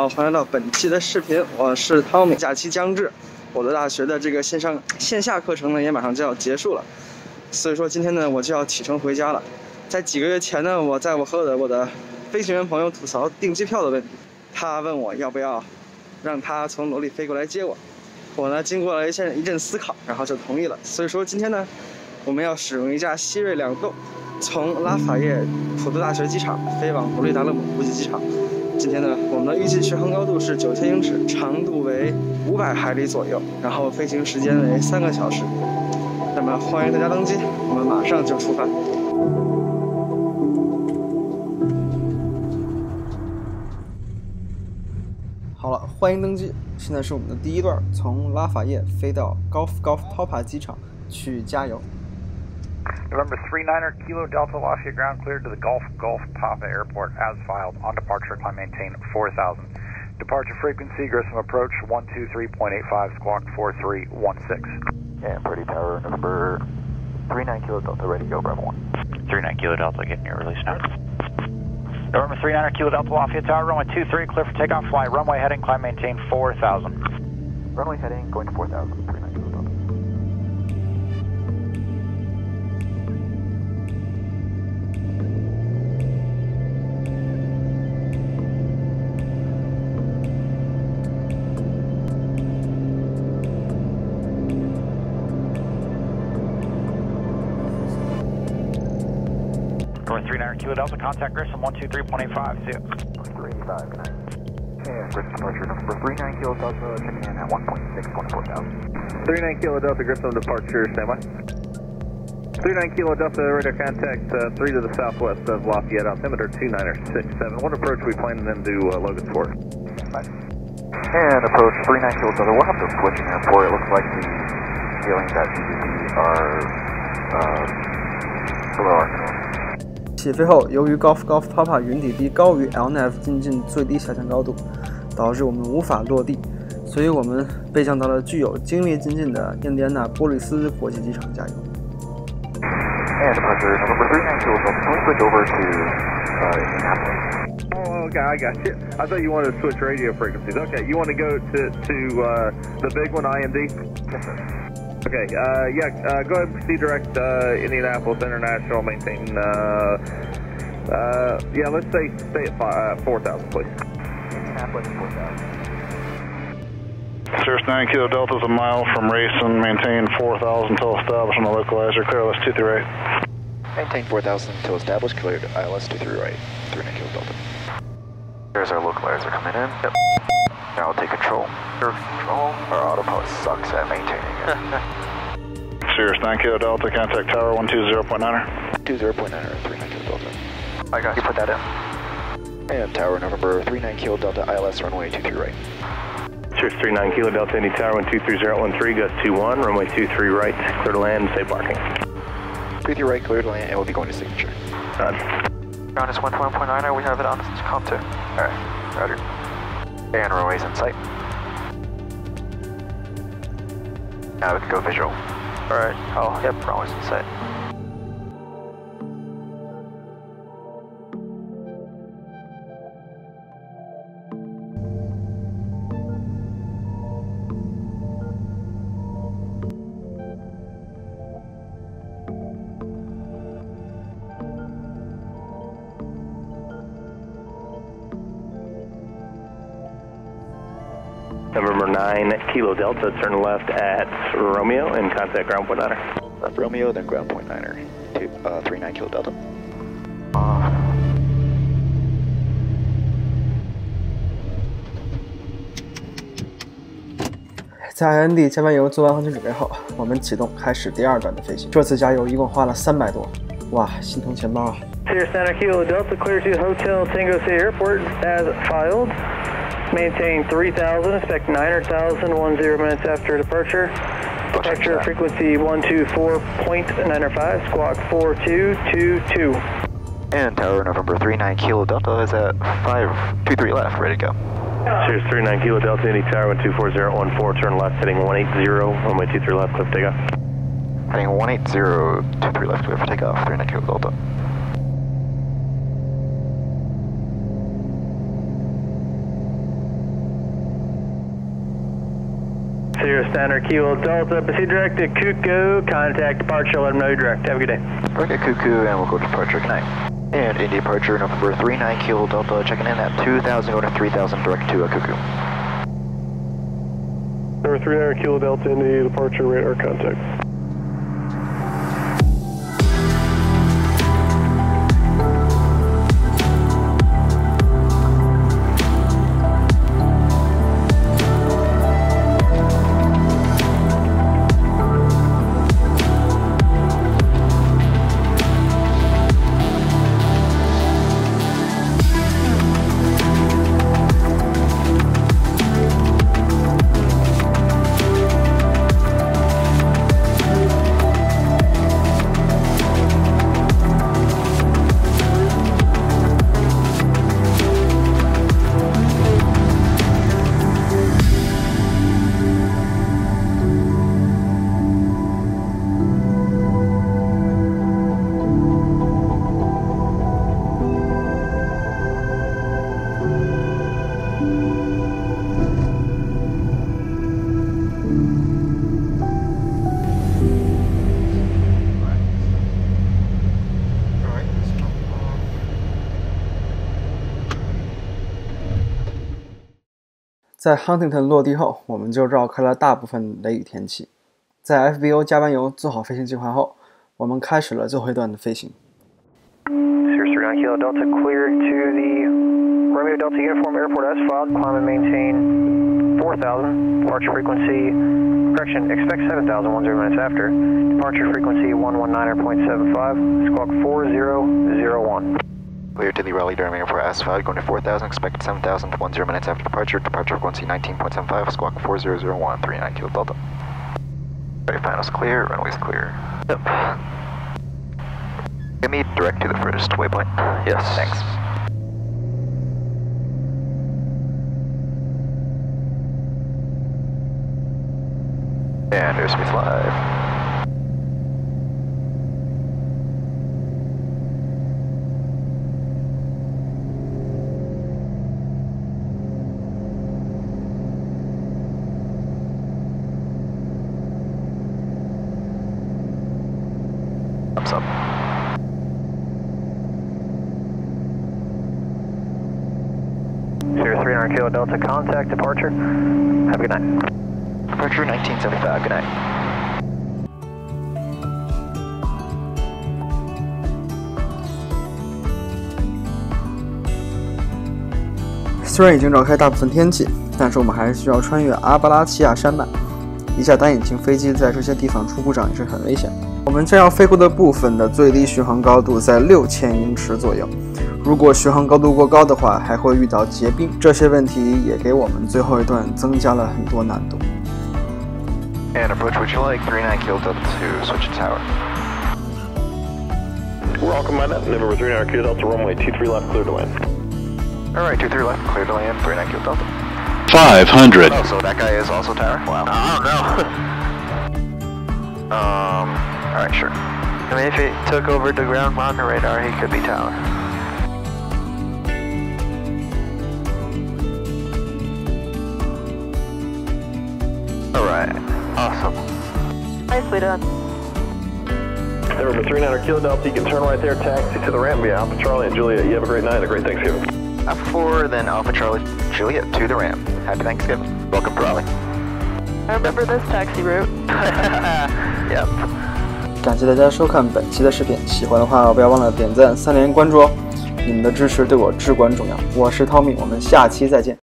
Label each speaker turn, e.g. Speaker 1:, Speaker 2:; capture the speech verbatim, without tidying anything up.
Speaker 1: 欢迎来到本期的视频，我是汤米。假期将至，我的大学的这个线上线下课程呢也马上就要结束了，所以说今天呢我就要启程回家了。在几个月前呢，我在我和我的我的飞行员朋友吐槽订机票的问题，他问我要不要让他从罗里飞过来接我，我呢经过了一阵一阵思考，然后就同意了。所以说今天呢，我们要使用一架希瑞两购，从拉法叶普渡大学机场飞往弗里达勒姆国际机场。今天呢，我们的预计续航高度是九千英尺，长度为五百海里左右，然后飞行时间为三个小时。那么欢迎大家登机，我们马上就出发。好了，欢迎登机。现在是我们的第一段，从拉法叶飞到 Gulf Gulf Taupa 机场去加油。
Speaker 2: November three niner Kilo Delta Lafayette ground cleared to the Gulf Gulf Taupa Airport as filed. On departure, climb maintain four thousand. Departure frequency, Grissom approach one two three point eight five, squawk four three one six.
Speaker 3: And Purdy Tower, November three nine Kilo Delta, ready to go, Bravo one.
Speaker 2: three nine Kilo Delta, getting your release now. November three niner Kilo Delta Lafayette Tower, runway two three, clear for takeoff, fly runway heading, climb maintain four thousand.
Speaker 3: Runway heading, going to four thousand, three nine Kilo Delta.
Speaker 2: three niner Kilo Delta, contact Grissom one two three point eight five, see you.
Speaker 3: three five nine. And Grissom departure number three nine Kilo Delta, checking in at one point six, going to four thousand.
Speaker 4: three nine Kilo Delta, Grissom departure, standby. three nine Kilo Delta, radar contact uh, three to the southwest of Lafayette, altimeter two niner six seven. What approach we planning then to uh, Logansport?
Speaker 3: And approach three nine Kilo Delta, we'll have to switch in airport. It looks like the ceilings at G B P are uh, below our control.
Speaker 1: 起飞后，由于 Gulf Gulf Taupa 云底低高于 L N A V 进近最低下降高度，导致我们无法落地，所以我们被降到了具有精密进近的印第安纳波利斯国际机场加油。
Speaker 3: And departure November three nine Kilo Delta, can we switch over to uh, Indianapolis?
Speaker 4: Oh, okay, I got you. I thought you wanted to switch radio frequencies. Okay, you want to go to, to uh, the big one, I M D?
Speaker 3: Yes, sir.
Speaker 4: Okay, uh, yeah, uh, go ahead and proceed direct uh, Indianapolis International, maintain, uh, uh, yeah, let's say stay at uh, four thousand, please.
Speaker 3: Indianapolis, four thousand.
Speaker 5: Cirrus nine Kilo Delta is a mile from Racing, maintain four thousand until established on the localizer, clear L S two three right.
Speaker 3: Maintain four thousand until established, cleared I L S two three right, three nine Kilo Delta. There's our localizer coming in. Yep. Now I'll take control. Control. Our autopilot sucks at maintaining it.
Speaker 5: Cirrus nine Kilo Delta, contact tower one two zero point niner.
Speaker 3: two zero point niner, three nine Kilo Delta. I got you. Put that in. And tower November three nine Kilo Delta, I L S runway two three right.
Speaker 6: Cirrus three nine Kilo Delta, Indy Tower one two three zero one three, gust two one, runway two three right, clear to land, safe parking.
Speaker 3: two three right, clear to land, and we'll be going to signature.
Speaker 6: Done.
Speaker 3: Ground is one one point niner, we have it on comp two. Alright, roger. And runway's in sight. Now we can go visual. Alright, oh, yep, runway's in sight.
Speaker 6: November nine Kilo Delta, turn left at Romeo and contact ground point niner.
Speaker 3: Left Romeo, then ground point niner. Two, uh, three nine Kilo Delta. Uh.
Speaker 1: 在 I N D 加完油做完航行准备后，我们启动开始第二段的飞行。这次加油一共花了三百多，哇，心疼钱包啊！
Speaker 7: Cirrus nine Kilo Delta, clear to Hotel Tango City Airport as filed. Maintain three thousand, expect nine thousand, one zero minutes after departure. Departure frequency one two four point nine five, squawk four two two two.
Speaker 3: And tower November three nine Kilo Delta is at five two three left, ready to go.
Speaker 6: Cirrus three nine Kilo Delta, Indy Tower one two four zero one four, turn left heading one eight zero, runway two three left, clear for takeoff.
Speaker 3: Heading one eight zero two three left, clear for takeoff, three nine Kilo Delta.
Speaker 7: Sierra Standard Kilo Delta, proceed direct to Cuckoo, contact departure, let them know you're direct. Have a good day.
Speaker 3: Rocket Cuckoo, and we'll go to departure, good night. And in departure, November three nine Kilo Delta, checking in at two thousand, going to three thousand, direct to uh, Cuckoo.
Speaker 6: Number three nine Kilo Delta, in the departure radar contact.
Speaker 1: 在 Huntington 落地后，我们就绕开了大部分雷雨天气。在 F B O 加完油，做好飞行计划后，我们开始了最后一段的飞行。
Speaker 7: Sierra three nine Kilo Delta, clear to the Romeo Delta Uniform Airport as filed. Climb and maintain four thousand. Departure frequency, correction, expect seven thousand, ten minutes after. Departure frequency one nineteen point seven five. Squawk four zero zero one.
Speaker 3: Clear to the Raleigh-Durham Airport as filed, going to four thousand, expected seven thousand, ten minutes after departure. Departure frequency nineteen point seven five, squawk four zero zero one, three nine Kilo Delta. Right panel's clear, runway's clear. Yep. Get me direct to the first waypoint. Yes. Thanks. And airspace live. Thumbs up.
Speaker 7: Sierra three nine Kilo Delta, contact departure. Have a good night.
Speaker 3: Departure nineteen seventy-five, good night.
Speaker 1: 虽然已经绕开大部分天气，但是我们还是需要穿越阿巴拉契亚山脉。一架单引擎飞机在这些地方出故障也是很危险。我们将要飞过的部分的最低巡航高度在六千英尺左右，如果巡航高度过高的话，还会遇到结冰。这些问题也给我们最后一段增加了很多难度。
Speaker 3: And approach would you like? three nine Kilo Delta to switch to tower.
Speaker 6: Welcome, my net. November three nine Kilo Delta, runway two three left, clear to land.
Speaker 3: Alright, two three left, clear to land, three nine Kilo Delta.
Speaker 5: five hundred.
Speaker 3: Oh, so that guy is also tower? Wow.
Speaker 7: I don't know.
Speaker 3: um, alright, sure.
Speaker 7: I mean, if he took over the ground monitor radar, he could be tower.
Speaker 3: Alright, awesome.
Speaker 7: Nicely done.
Speaker 6: November three nine Kilo Delta, you can turn right there, taxi to the ramp via Alpha Charlie and Juliet. You have a great night and a great Thanksgiving.
Speaker 3: Alpha four, then Alpha Charlie Juliet to the ramp. Happy Thanksgiving. Welcome to Raleigh.
Speaker 7: I remember this taxi route.
Speaker 3: Yep.
Speaker 1: 感谢大家收看本期的视频，喜欢的话不要忘了点赞、三连关注哦，你们的支持对我至关重要。我是 Tommy， 我们下期再见。